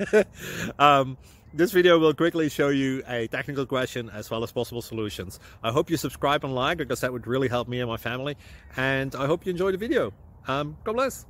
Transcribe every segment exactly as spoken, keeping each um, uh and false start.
um, this video will quickly show you a technical question as well as possible solutions. I hope you subscribe and like, because that would really help me and my family. And I hope you enjoy the video. Um, God bless.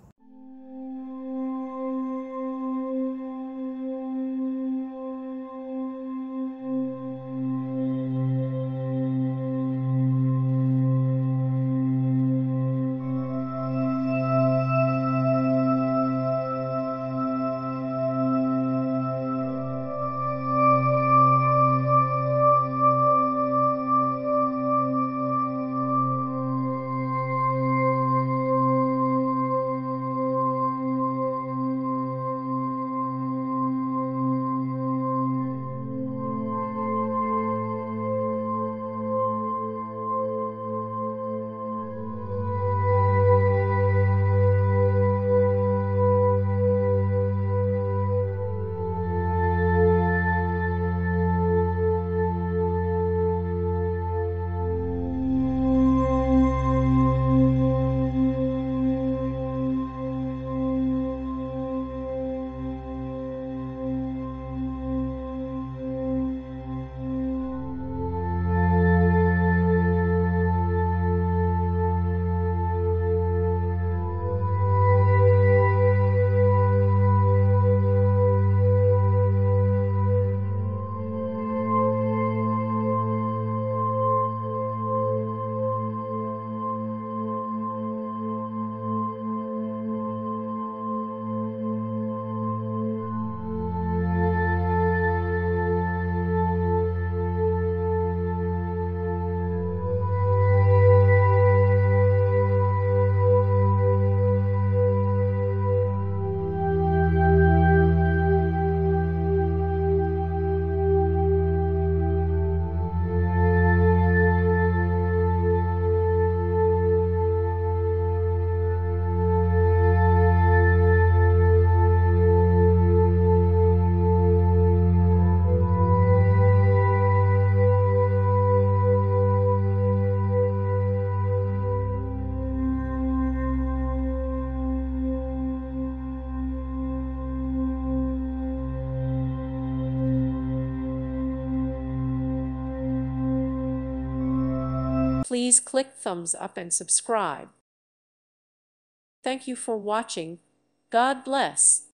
Please click thumbs up and subscribe. Thank you for watching. God bless.